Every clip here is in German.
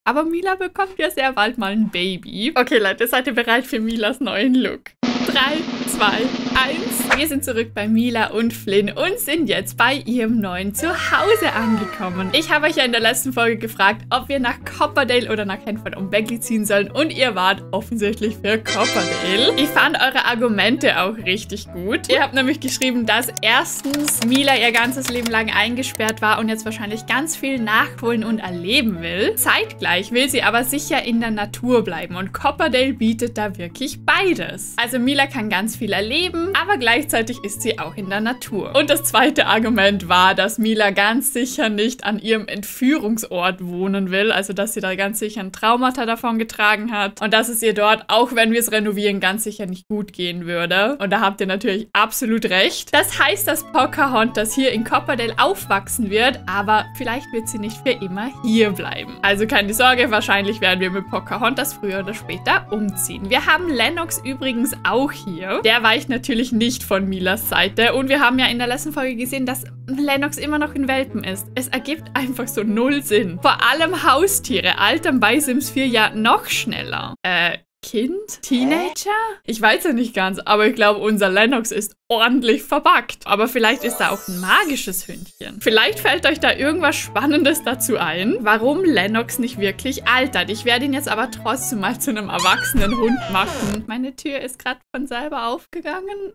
Aber Mila bekommt ja sehr bald mal ein Baby. Okay, Leute, seid ihr bereit für Milas neuen Look? 3, 2, 1. Wir sind zurück bei Mila und Flynn und sind jetzt bei ihrem neuen Zuhause angekommen. Ich habe euch ja in der letzten Folge gefragt, ob wir nach Copperdale oder nach Henford und Bagley ziehen sollen und ihr wart offensichtlich für Copperdale. Ich fand eure Argumente auch richtig gut. Ihr habt nämlich geschrieben, dass erstens Mila ihr ganzes Leben lang eingesperrt war und jetzt wahrscheinlich ganz viel nachholen und erleben will. Zeitgleich will sie aber sicher in der Natur bleiben und Copperdale bietet da wirklich beides. Also Mila kann ganz viel erleben, aber gleichzeitig ist sie auch in der Natur. Und das zweite Argument war, dass Mila ganz sicher nicht an ihrem Entführungsort wohnen will, also dass sie da ganz sicher ein Traumata davon getragen hat und dass es ihr dort, auch wenn wir es renovieren, ganz sicher nicht gut gehen würde. Und da habt ihr natürlich absolut recht. Das heißt, dass Pocahontas hier in Copperdale aufwachsen wird, aber vielleicht wird sie nicht für immer hier bleiben. Also keine Sorge, wahrscheinlich werden wir mit Pocahontas früher oder später umziehen. Wir haben Lennox übrigens auch hier. Der weicht natürlich nicht von Milas Seite und wir haben ja in der letzten Folge gesehen, dass Lennox immer noch in Welpen ist. Es ergibt einfach so null Sinn. Vor allem Haustiere altern bei Sims 4 ja noch schneller. Kind? Teenager? Ich weiß ja nicht ganz, aber ich glaube, unser Lennox ist ordentlich verbuggt. Aber vielleicht ist er auch ein magisches Hündchen. Vielleicht fällt euch da irgendwas Spannendes dazu ein, warum Lennox nicht wirklich altert. Ich werde ihn jetzt aber trotzdem mal zu einem erwachsenen Hund machen. Meine Tür ist gerade von selber aufgegangen.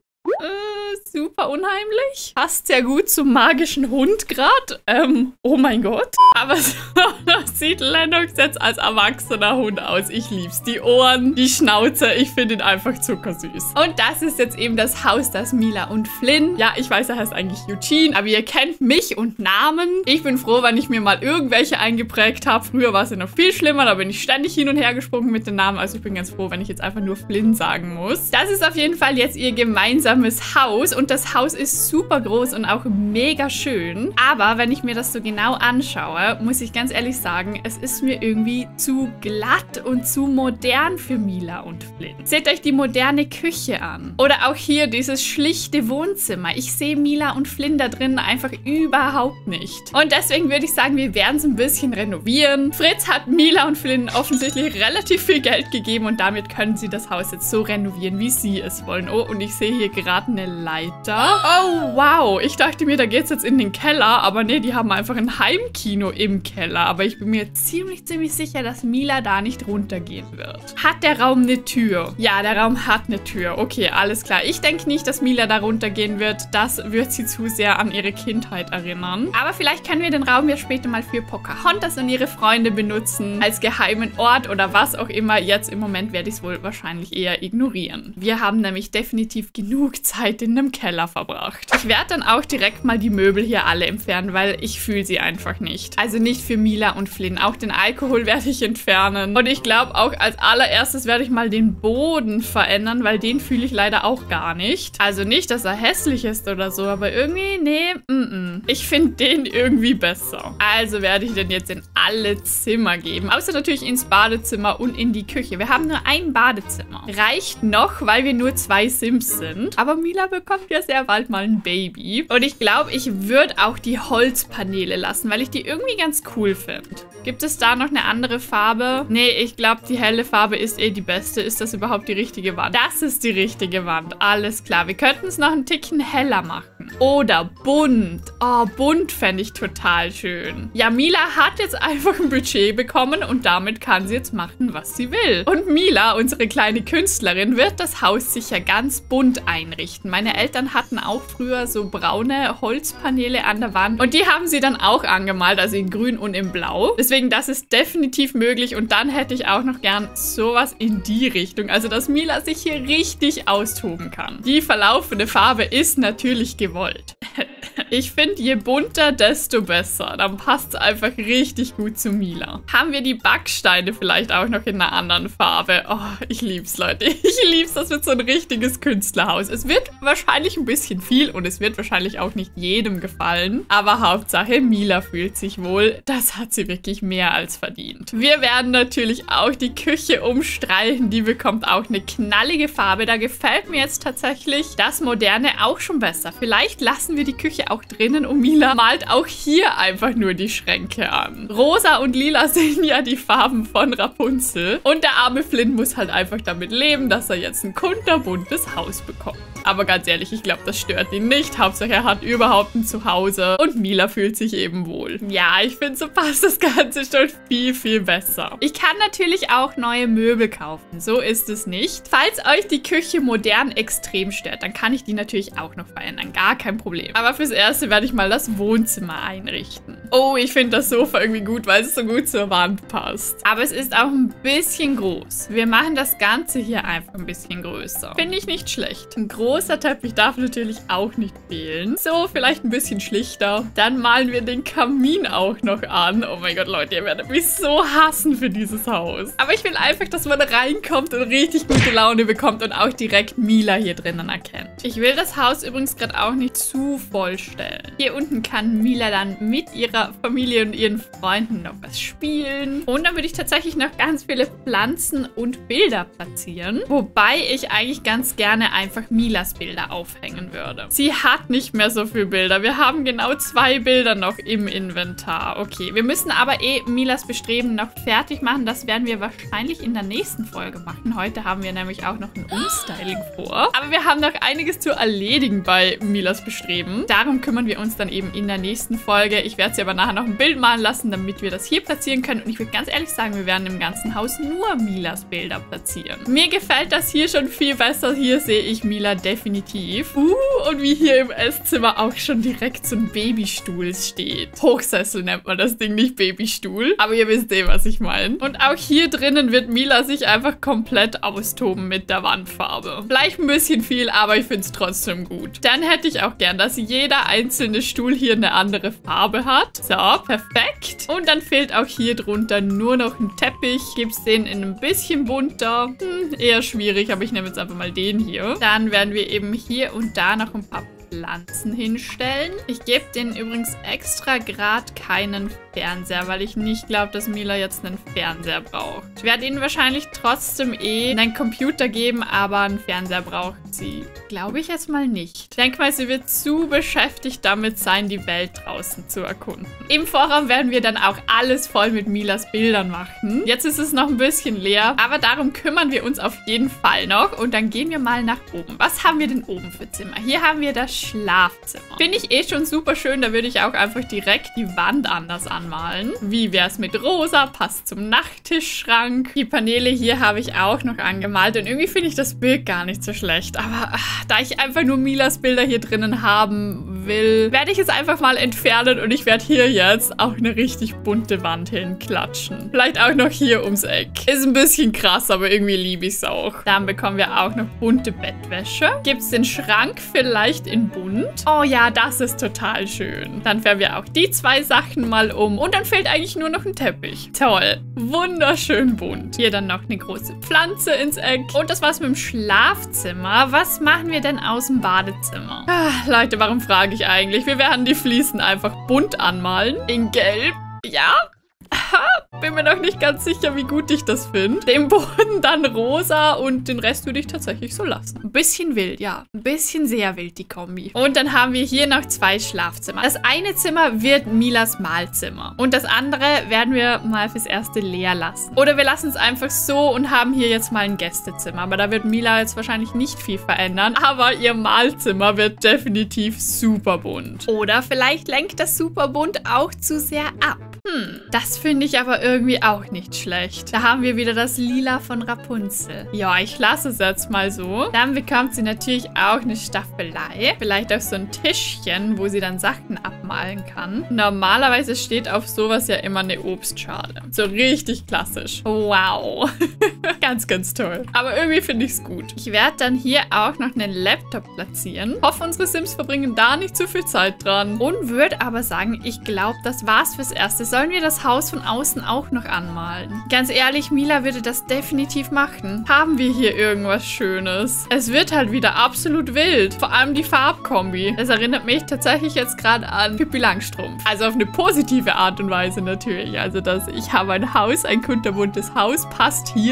Super unheimlich. Passt sehr gut zum magischen Hund gerade. Oh mein Gott. Aber so sieht Lennox jetzt als erwachsener Hund aus. Ich lieb's. Die Ohren, die Schnauze. Ich finde ihn einfach zuckersüß. Und das ist jetzt eben das Haus, das Mila und Flynn. Ja, ich weiß, er heißt eigentlich Eugene, aber ihr kennt mich und Namen. Ich bin froh, wenn ich mir mal irgendwelche eingeprägt habe. Früher war es ja noch viel schlimmer. Da bin ich ständig hin und her gesprungen mit den Namen. Also ich bin ganz froh, wenn ich jetzt einfach nur Flynn sagen muss. Das ist auf jeden Fall jetzt ihr gemeinsames Haus und das Haus ist super groß und auch mega schön. Aber wenn ich mir das so genau anschaue, muss ich ganz ehrlich sagen, es ist mir irgendwie zu glatt und zu modern für Mila und Flynn. Seht euch die moderne Küche an. Oder auch hier dieses schlichte Wohnzimmer. Ich sehe Mila und Flynn da drin einfach überhaupt nicht. Und deswegen würde ich sagen, wir werden es ein bisschen renovieren. Fritz hat Mila und Flynn offensichtlich relativ viel Geld gegeben und damit können sie das Haus jetzt so renovieren, wie sie es wollen. Oh, und ich sehe hier gerade eine Leiter. Oh, wow. Ich dachte mir, da geht es jetzt in den Keller. Aber nee, die haben einfach ein Heimkino im Keller. Aber ich bin mir ziemlich sicher, dass Mila da nicht runtergehen wird. Hat der Raum eine Tür? Ja, der Raum hat eine Tür. Okay, alles klar. Ich denke nicht, dass Mila da runtergehen wird. Das wird sie zu sehr an ihre Kindheit erinnern. Aber vielleicht können wir den Raum ja später mal für Pocahontas und ihre Freunde benutzen. Als geheimen Ort oder was auch immer. Jetzt im Moment werde ich es wohl wahrscheinlich eher ignorieren. Wir haben nämlich definitiv genug Zeit in einem Keller verbracht. Ich werde dann auch direkt mal die Möbel hier alle entfernen, weil ich fühle sie einfach nicht. Also nicht für Mila und Flynn. Auch den Alkohol werde ich entfernen. Und ich glaube auch als allererstes werde ich mal den Boden verändern, weil den fühle ich leider auch gar nicht. Also nicht, dass er hässlich ist oder so, aber irgendwie, nee, ich finde den irgendwie besser. Also werde ich den jetzt in alle Zimmer geben. Außer natürlich ins Badezimmer und in die Küche. Wir haben nur ein Badezimmer. Reicht noch, weil wir nur 2 Sims sind. Aber Mila bekommt ja sehr bald mal ein Baby. Und ich glaube, ich würde auch die Holzpaneele lassen, weil ich die irgendwie ganz cool finde. Gibt es da noch eine andere Farbe? Nee, ich glaube, die helle Farbe ist eh die beste. Ist das überhaupt die richtige Wand? Das ist die richtige Wand. Alles klar. Wir könnten es noch ein Ticken heller machen. Oder bunt. Oh, bunt fände ich total schön. Ja, Mila hat jetzt einfach ein Budget bekommen und damit kann sie jetzt machen, was sie will. Und Mila, unsere kleine Künstlerin, wird das Haus sicher ganz bunt einrichten. Meine Eltern hatten auch früher so braune Holzpaneele an der Wand und die haben sie dann auch angemalt, also in grün und in blau. Deswegen, das ist definitiv möglich und dann hätte ich auch noch gern sowas in die Richtung, also dass Mila sich hier richtig austoben kann. Die verlaufende Farbe ist natürlich gewollt. Ich finde, je bunter, desto besser. Dann passt es einfach richtig gut zu Mila. Haben wir die Backsteine vielleicht auch noch in einer anderen Farbe? Oh, ich lieb's, Leute. Ich lieb's. Das wird so ein richtiges Künstlerhaus. Es wird wahrscheinlich ein bisschen viel und es wird wahrscheinlich auch nicht jedem gefallen. Aber Hauptsache, Mila fühlt sich wohl. Das hat sie wirklich mehr als verdient. Wir werden natürlich auch die Küche umstreichen. Die bekommt auch eine knallige Farbe. Da gefällt mir jetzt tatsächlich das Moderne auch schon besser. Vielleicht lassen wir die Küche auch auch drinnen und Mila malt auch hier einfach nur die Schränke an. Rosa und Lila sind ja die Farben von Rapunzel und der arme Flynn muss halt einfach damit leben, dass er jetzt ein kunterbuntes Haus bekommt. Aber ganz ehrlich, ich glaube, das stört ihn nicht. Hauptsache, er hat überhaupt ein Zuhause und Mila fühlt sich eben wohl. Ja, ich finde, so passt das Ganze schon viel, viel besser. Ich kann natürlich auch neue Möbel kaufen. So ist es nicht. Falls euch die Küche modern extrem stört, dann kann ich die natürlich auch noch verändern. Gar kein Problem. Aber fürs Erste werde ich mal das Wohnzimmer einrichten. Oh, ich finde das Sofa irgendwie gut, weil es so gut zur Wand passt. Aber es ist auch ein bisschen groß. Wir machen das Ganze hier einfach ein bisschen größer. Finde ich nicht schlecht. Ein großer Teppich darf natürlich auch nicht fehlen. So, vielleicht ein bisschen schlichter. Dann malen wir den Kamin auch noch an. Oh mein Gott, Leute, ihr werdet mich so hassen für dieses Haus. Aber ich will einfach, dass man reinkommt und richtig gute Laune bekommt und auch direkt Mila hier drinnen erkennt. Ich will das Haus übrigens gerade auch nicht zu voll stellen. Hier unten kann Mila dann mit ihrer Familie und ihren Freunden noch was spielen. Und dann würde ich tatsächlich noch ganz viele Pflanzen und Bilder platzieren. Wobei ich eigentlich ganz gerne einfach Milas Bilder aufhängen würde. Sie hat nicht mehr so viele Bilder. Wir haben genau 2 Bilder noch im Inventar. Okay, wir müssen aber Milas Bestreben noch fertig machen. Das werden wir wahrscheinlich in der nächsten Folge machen. Heute haben wir nämlich auch noch ein Umstyling vor. Aber wir haben noch einiges zu erledigen bei Milas Bestreben. Darum kümmern wir uns dann eben in der nächsten Folge. Ich werde sie aber nachher noch ein Bild malen lassen, damit wir das hier platzieren können. Und ich würde ganz ehrlich sagen, wir werden im ganzen Haus nur Milas Bilder platzieren. Mir gefällt das hier schon viel besser. Hier sehe ich Mila definitiv. Und wie hier im Esszimmer auch schon direkt so ein Babystuhl steht. Hochsessel nennt man das Ding, nicht Babystuhl. Aber ihr wisst was ich meine. Und auch hier drinnen wird Mila sich einfach komplett austoben mit der Wandfarbe. Vielleicht ein bisschen viel, aber ich finde es trotzdem gut. Dann hätte ich auch gern, dass jeder einzelne Stuhl hier eine andere Farbe hat. So, perfekt. Und dann fehlt auch hier drunter nur noch ein Teppich. Gibt es den in ein bisschen bunter? Eher schwierig, aber ich nehme jetzt einfach mal den hier. Dann werden wir eben hier und da noch ein paar Pflanzen hinstellen. Ich gebe denen übrigens extra gerade keinen Fernseher, weil ich nicht glaube, dass Mila jetzt einen Fernseher braucht. Ich werde ihnen wahrscheinlich trotzdem einen Computer geben, aber einen Fernseher braucht sie, glaube ich, jetzt mal nicht. Ich denke mal, sie wird zu beschäftigt damit sein, die Welt draußen zu erkunden. Im Vorraum werden wir dann auch alles voll mit Milas Bildern machen. Jetzt ist es noch ein bisschen leer, aber darum kümmern wir uns auf jeden Fall noch. Und dann gehen wir mal nach oben. Was haben wir denn oben für Zimmer? Hier haben wir das Schlafzimmer. Finde ich schon super schön. Da würde ich auch einfach direkt die Wand anders anmalen. Wie wäre es mit rosa? Passt zum Nachttischschrank. Die Paneele hier habe ich auch noch angemalt. Und irgendwie finde ich das Bild gar nicht so schlecht. Aber da ich einfach nur Milas Bilder hier drinnen haben will, werde ich es einfach mal entfernen. Und ich werde hier jetzt auch eine richtig bunte Wand hinklatschen. Vielleicht auch noch hier ums Eck. Ist ein bisschen krass, aber irgendwie liebe ich es auch. Dann bekommen wir auch noch bunte Bettwäsche. Gibt es den Schrank vielleicht in bunt? Oh ja, das ist total schön. Dann färben wir auch die 2 Sachen mal um. Und dann fehlt eigentlich nur noch ein Teppich. Toll. Wunderschön bunt. Hier dann noch eine große Pflanze ins Eck. Und das war's mit dem Schlafzimmer. Was machen wir denn aus dem Badezimmer? Leute, warum frage ich eigentlich? Wir werden die Fliesen einfach bunt anmalen. In Gelb. Ja. Bin mir noch nicht ganz sicher, wie gut ich das finde. Den Boden dann rosa und den Rest würde ich tatsächlich so lassen. Ein bisschen wild, ja. Ein bisschen sehr wild, die Kombi. Und dann haben wir hier noch 2 Schlafzimmer. Das eine Zimmer wird Milas Malzimmer. Und das andere werden wir mal fürs Erste leer lassen. Oder wir lassen es einfach so und haben hier jetzt mal ein Gästezimmer. Aber da wird Mila jetzt wahrscheinlich nicht viel verändern. Aber ihr Malzimmer wird definitiv super bunt. Oder vielleicht lenkt das super bunt auch zu sehr ab. Das finde ich aber irgendwie auch nicht schlecht. Da haben wir wieder das Lila von Rapunzel. Ja, ich lasse es jetzt mal so. Dann bekommt sie natürlich auch eine Staffelei. Vielleicht auch so ein Tischchen, wo sie dann Sachen abmalen kann. Normalerweise steht auf sowas ja immer eine Obstschale. So richtig klassisch. Wow. Ganz, ganz toll. Aber irgendwie finde ich es gut. Ich werde dann hier auch noch einen Laptop platzieren. Hoffe, unsere Sims verbringen da nicht zu viel Zeit dran. Und würde aber sagen, ich glaube, das war's fürs Erste. Sollen wir das Haus von außen auch noch anmalen? Ganz ehrlich, Mila würde das definitiv machen. Haben wir hier irgendwas Schönes? Es wird halt wieder absolut wild. Vor allem die Farbkombi. Das erinnert mich tatsächlich jetzt gerade an Pippi Langstrumpf. Also auf eine positive Art und Weise natürlich. Also ich habe ein Haus, ein kunterbuntes Haus, passt hier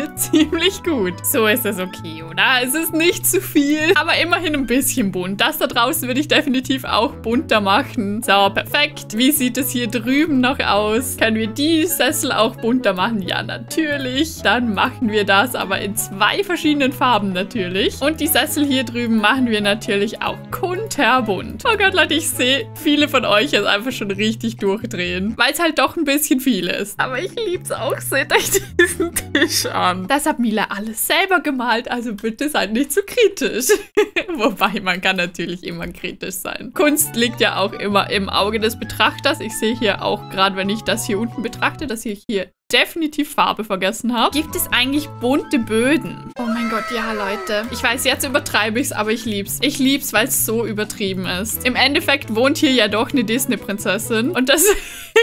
hier ziemlich gut. So ist es okay, oder? Es ist nicht zu viel, aber immerhin ein bisschen bunt. Das da draußen würde ich definitiv auch bunter machen. So, perfekt. Wie sieht es hier drüben noch aus? Können wir die Sessel auch bunter machen? Ja, natürlich. Dann machen wir das aber in 2 verschiedenen Farben natürlich. Und die Sessel hier drüben machen wir natürlich auch kunterbunt. Oh Gott, Leute, ich sehe viele von euch jetzt einfach schon richtig durchdrehen, weil es halt doch ein bisschen viel ist. Aber ich liebe es auch. Seht euch diesen Tisch an. Das hat Mila alles selber gemalt, also bitte seid nicht zu kritisch. Wobei, man kann natürlich immer kritisch sein. Kunst liegt ja auch immer im Auge des Betrachters. Ich sehe hier auch gerade, wenn ich das hier unten betrachte, dass ich hier definitiv Farbe vergessen habe. Gibt es eigentlich bunte Böden? Oh mein Gott, ja, Leute. Ich weiß, jetzt übertreibe ich es, aber ich lieb's. Ich lieb's, weil es so übertrieben ist. Im Endeffekt wohnt hier ja doch eine Disney-Prinzessin und deswegen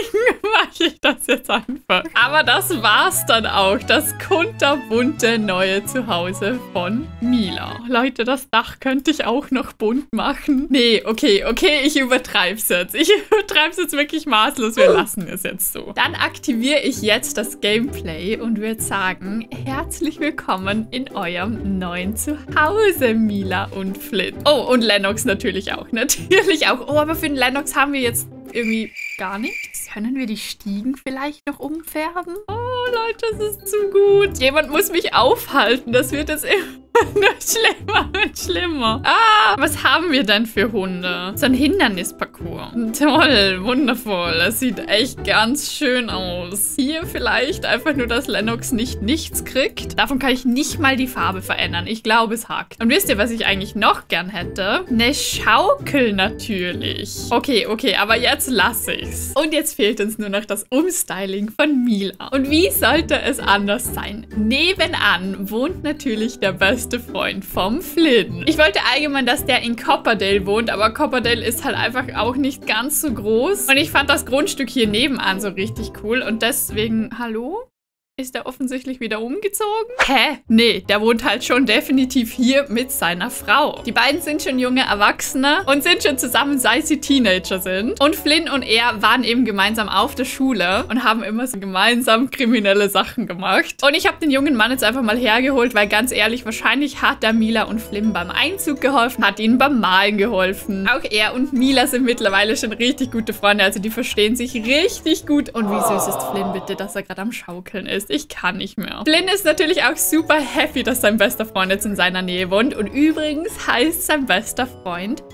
mache ich das jetzt einfach. Aber das war's dann auch. Das kunterbunte neue Zuhause von Mila. Leute, das Dach könnte ich auch noch bunt machen. Nee, okay, ich übertreibe es jetzt. Ich übertreibe es jetzt wirklich maßlos. Wir lassen es jetzt so. Dann aktiviere ich jetzt das Gameplay und würde sagen, herzlich willkommen in eurem neuen Zuhause, Mila und Flynn. Oh, und Lennox natürlich auch. Natürlich auch. Oh, aber für den Lennox haben wir jetzt irgendwie gar nichts. Können wir die Stiegen vielleicht noch umfärben? Oh, Leute, das ist zu gut. Jemand muss mich aufhalten. Das wird jetzt immer schlimmer und schlimmer. Ah, was haben wir denn für Hunde? So ein Hindernisparcours. Toll, wundervoll. Das sieht echt ganz schön aus. Hier vielleicht einfach nur, dass Lennox nichts kriegt. Davon kann ich nicht mal die Farbe verändern. Ich glaube, es hakt. Und wisst ihr, was ich eigentlich noch gern hätte? Eine Schaukel natürlich. Okay, aber jetzt lasse ich's. Und jetzt fehlt uns nur noch das Umstyling von Mila. Und wie sollte es anders sein? Nebenan wohnt natürlich der beste Freund vom Flynn. Ich wollte allgemein, dass der in Copperdale wohnt, aber Copperdale ist halt einfach auch nicht ganz so groß. Und ich fand das Grundstück hier nebenan so richtig cool und deswegen, hallo? Ist der offensichtlich wieder umgezogen? Hä? Nee, der wohnt halt schon definitiv hier mit seiner Frau. Die beiden sind schon junge Erwachsene und sind schon zusammen, seit sie Teenager sind. Und Flynn und er waren eben gemeinsam auf der Schule und haben immer so gemeinsam kriminelle Sachen gemacht. Und ich habe den jungen Mann jetzt einfach mal hergeholt, weil ganz ehrlich, wahrscheinlich hat der Mila und Flynn beim Einzug geholfen, hat ihnen beim Malen geholfen. Auch er und Mila sind mittlerweile schon richtig gute Freunde, also die verstehen sich richtig gut. Und wie süß ist Flynn bitte, dass er gerade am Schaukeln ist. Ich kann nicht mehr. Flynn ist natürlich auch super happy, dass sein bester Freund jetzt in seiner Nähe wohnt. Und übrigens heißt sein bester Freund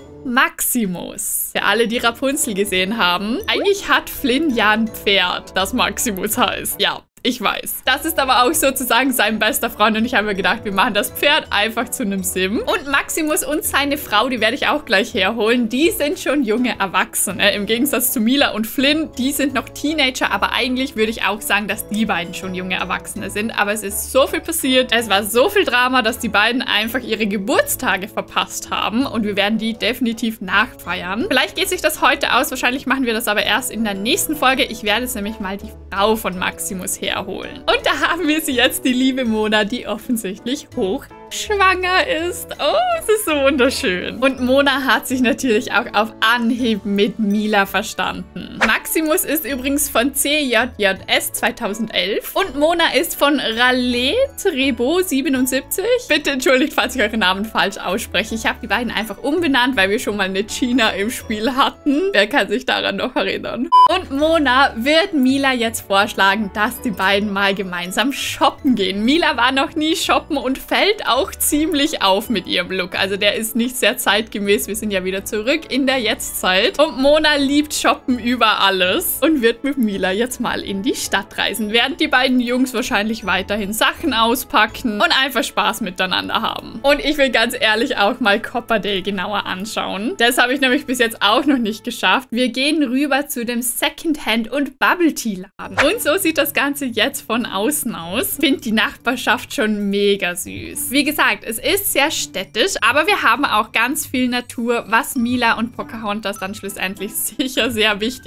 Maximus. Für alle, die Rapunzel gesehen haben, eigentlich hat Flynn ja ein Pferd, das Maximus heißt. Ja. Ich weiß. Das ist aber auch sozusagen sein bester Freund und ich habe mir gedacht, wir machen das Pferd einfach zu einem Sim. Und Maximus und seine Frau, die werde ich auch gleich herholen, die sind schon junge Erwachsene. Im Gegensatz zu Mila und Flynn, die sind noch Teenager, aber eigentlich würde ich auch sagen, dass die beiden schon junge Erwachsene sind. Aber es ist so viel passiert, es war so viel Drama, dass die beiden einfach ihre Geburtstage verpasst haben und wir werden die definitiv nachfeiern. Vielleicht geht sich das heute aus, wahrscheinlich machen wir das aber erst in der nächsten Folge. Ich werde jetzt nämlich mal die Frau von Maximus herholen. Und da haben wir sie jetzt, die liebe Mona, die offensichtlich hochschwanger ist. Oh, es ist so wunderschön. Und Mona hat sich natürlich auch auf Anhieb mit Mila verstanden. Maximus ist übrigens von CJJS 2011 und Mona ist von Rallet Rebo 77. Bitte entschuldigt, falls ich euren Namen falsch ausspreche. Ich habe die beiden einfach umbenannt, weil wir schon mal eine Gina im Spiel hatten. Wer kann sich daran noch erinnern? Und Mona wird Mila jetzt vorschlagen, dass die beiden mal gemeinsam shoppen gehen. Mila war noch nie shoppen und fällt auch ziemlich auf mit ihrem Look. Also der ist nicht sehr zeitgemäß. Wir sind ja wieder zurück in der Jetztzeit. Und Mona liebt shoppen über alles und wird mit Mila jetzt mal in die Stadt reisen, während die beiden Jungs wahrscheinlich weiterhin Sachen auspacken und einfach Spaß miteinander haben. Und ich will ganz ehrlich auch mal Copperdale genauer anschauen. Das habe ich nämlich bis jetzt auch noch nicht geschafft. Wir gehen rüber zu dem Secondhand- und Bubble-Tea-Laden. Und so sieht das Ganze jetzt von außen aus. Ich finde die Nachbarschaft schon mega süß. Wie gesagt, es ist sehr städtisch, aber wir haben auch ganz viel Natur, was Mila und Pocahontas dann schlussendlich sicher sehr wichtig ist. Wir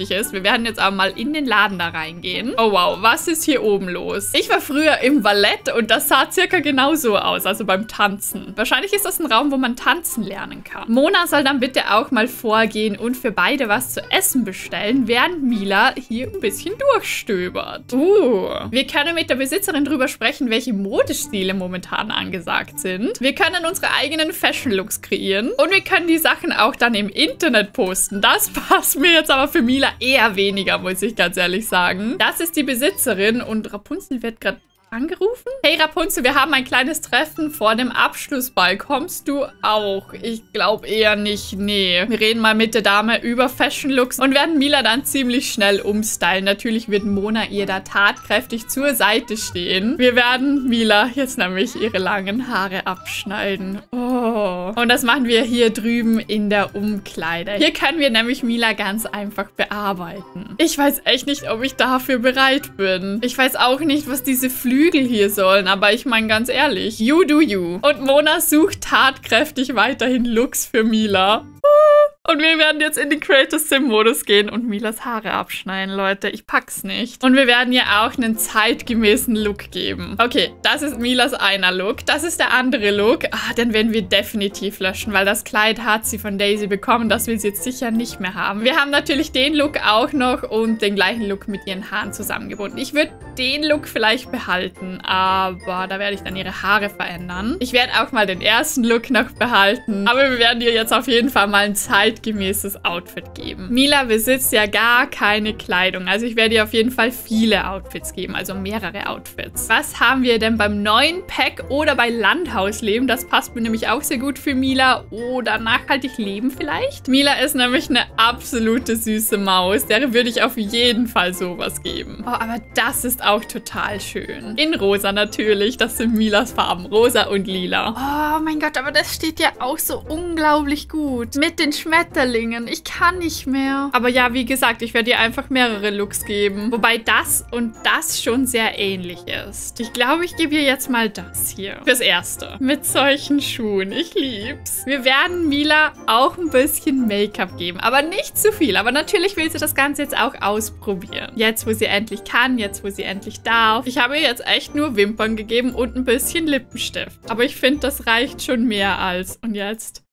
wir werden jetzt aber mal in den Laden da reingehen. Oh wow, was ist hier oben los? Ich war früher im Ballett und das sah circa genauso aus, also beim Tanzen. Wahrscheinlich ist das ein Raum, wo man tanzen lernen kann. Mona soll dann bitte auch mal vorgehen und für beide was zu essen bestellen, während Mila hier ein bisschen durchstöbert. Wir können mit der Besitzerin drüber sprechen, welche Modestile momentan angesagt sind. Wir können unsere eigenen Fashion-Looks kreieren und wir können die Sachen auch dann im Internet posten. Das passt mir jetzt aber für Mila eher weniger, muss ich ganz ehrlich sagen. Das ist die Besitzerin und Rapunzel wird gerade angerufen. Hey Rapunzel, wir haben ein kleines Treffen vor dem Abschlussball. Kommst du auch? Ich glaube eher nicht. Nee. Wir reden mal mit der Dame über Fashion Looks und werden Mila dann ziemlich schnell umstylen. Natürlich wird Mona ihr da tatkräftig zur Seite stehen. Wir werden Mila jetzt nämlich ihre langen Haare abschneiden. Oh. Und das machen wir hier drüben in der Umkleide. Hier können wir nämlich Mila ganz einfach bearbeiten. Ich weiß echt nicht, ob ich dafür bereit bin. Ich weiß auch nicht, was diese Flügel hier sollen, aber ich meine ganz ehrlich, you do you. Und Mona sucht tatkräftig weiterhin Looks für Mila. Und wir werden jetzt in den Creator Sim Modus gehen und Milas Haare abschneiden, Leute. Ich pack's nicht. Und wir werden ihr auch einen zeitgemäßen Look geben. Okay, das ist Milas einer Look. Das ist der andere Look. Den werden wir definitiv löschen, weil das Kleid hat sie von Daisy bekommen. Das will sie jetzt sicher nicht mehr haben. Wir haben natürlich den Look auch noch und den gleichen Look mit ihren Haaren zusammengebunden. Ich würde den Look vielleicht behalten, aber da werde ich dann ihre Haare verändern. Ich werde auch mal den ersten Look noch behalten. Aber wir werden ihr jetzt auf jeden Fall mal ein zeitgemäßes Outfit geben. Mila besitzt ja gar keine Kleidung. Also ich werde ihr auf jeden Fall viele Outfits geben, also mehrere Outfits. Was haben wir denn beim neuen Pack oder bei Landhausleben? Das passt mir nämlich auch sehr gut für Mila. Oder nachhaltig leben vielleicht? Mila ist nämlich eine absolute süße Maus. Der würde ich auf jeden Fall sowas geben. Oh, aber das ist auch total schön. In rosa natürlich. Das sind Milas Farben. Rosa und lila. Oh mein Gott, aber das steht ja auch so unglaublich gut. Mit den Schmetterlingen. Ich kann nicht mehr. Aber ja, wie gesagt, ich werde ihr einfach mehrere Looks geben. Wobei das und das schon sehr ähnlich ist. Ich glaube, ich gebe ihr jetzt mal das hier. Fürs Erste. Mit solchen Schuhen. Ich lieb's. Wir werden Mila auch ein bisschen Make-up geben. Aber nicht zu viel. Aber natürlich will sie das Ganze jetzt auch ausprobieren. Jetzt, wo sie endlich kann. Jetzt, wo sie endlich darf. Ich habe ihr jetzt echt nur Wimpern gegeben und ein bisschen Lippenstift. Aber ich finde, das reicht schon mehr als. Und jetzt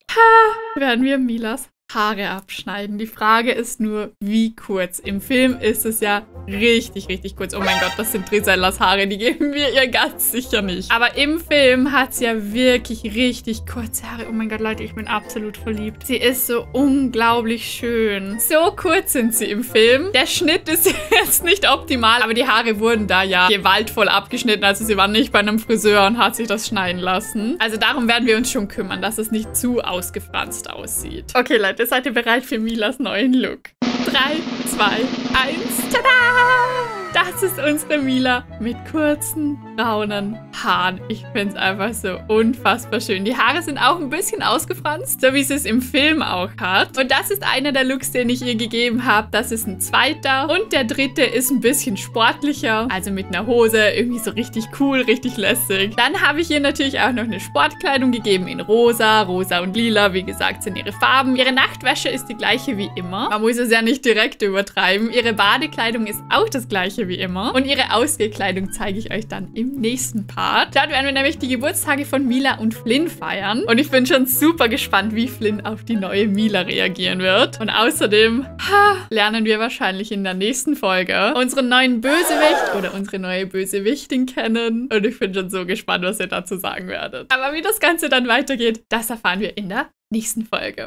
werden wir Milas Haare abschneiden. Die Frage ist nur, wie kurz. Im Film ist es ja richtig, richtig kurz. Oh mein Gott, das sind Drisellas Haare. Die geben wir ihr ganz sicher nicht. Aber im Film hat sie ja wirklich richtig kurze Haare. Oh mein Gott, Leute, ich bin absolut verliebt. Sie ist so unglaublich schön. So kurz sind sie im Film. Der Schnitt ist jetzt nicht optimal, aber die Haare wurden da ja gewaltvoll abgeschnitten. Also sie war nicht bei einem Friseur und hat sich das schneiden lassen. Also darum werden wir uns schon kümmern, dass es nicht zu ausgefranst aussieht. Okay, Leute, seid ihr bereit für Milas neuen Look? 3, 2, 1, tada! Das ist unsere Mila mit kurzen, braunen Haaren. Ich finde es einfach so unfassbar schön. Die Haare sind auch ein bisschen ausgefranst, so wie sie es im Film auch hat. Und das ist einer der Looks, den ich ihr gegeben habe. Das ist ein zweiter. Und der dritte ist ein bisschen sportlicher. Also mit einer Hose, irgendwie so richtig cool, richtig lässig. Dann habe ich ihr natürlich auch noch eine Sportkleidung gegeben in rosa. Rosa und lila, wie gesagt, sind ihre Farben. Ihre Nachtwäsche ist die gleiche wie immer. Man muss es ja nicht direkt übertreiben. Ihre Badekleidung ist auch das gleiche wie immer. Und ihre Ausgehkleidung zeige ich euch dann im nächsten Part. Dort werden wir nämlich die Geburtstage von Mila und Flynn feiern. Und ich bin schon super gespannt, wie Flynn auf die neue Mila reagieren wird. Und außerdem lernen wir wahrscheinlich in der nächsten Folge unseren neuen Bösewicht oder unsere neue Bösewichtin kennen. Und ich bin schon so gespannt, was ihr dazu sagen werdet. Aber wie das Ganze dann weitergeht, das erfahren wir in der nächsten Folge.